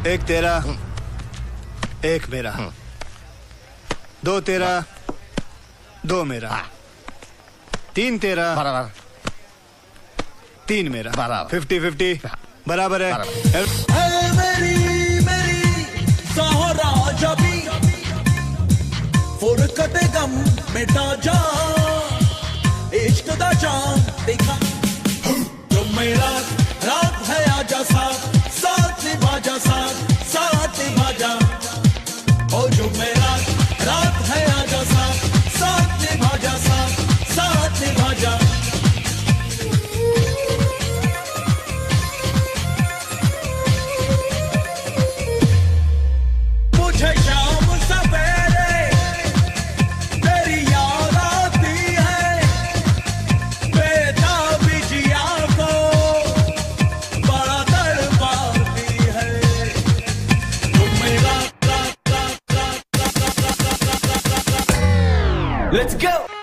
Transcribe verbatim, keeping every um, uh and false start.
एक तेरा, एक मेरा, दो तेरा, दो मेरा, तीन तेरा, बराबर, तीन मेरा, बराबर, फिफ्टी फिफ्टी बराबर है। है मेरी मेरी सहारा जबी फुरकत गम मिटा जा इश्क दा जाम देखा जो मेरा रात है आजा साथ साथ निभा जा साथ साथ निभा जा ओ जो मेरा रात है आजा साथ साथ निभा जा साथ साथ निभा जा मुझे शाम सवेरे तेरी याद आती है बेताबी जिया को बड़ा तड़पाती है तुम मेरा Let's go!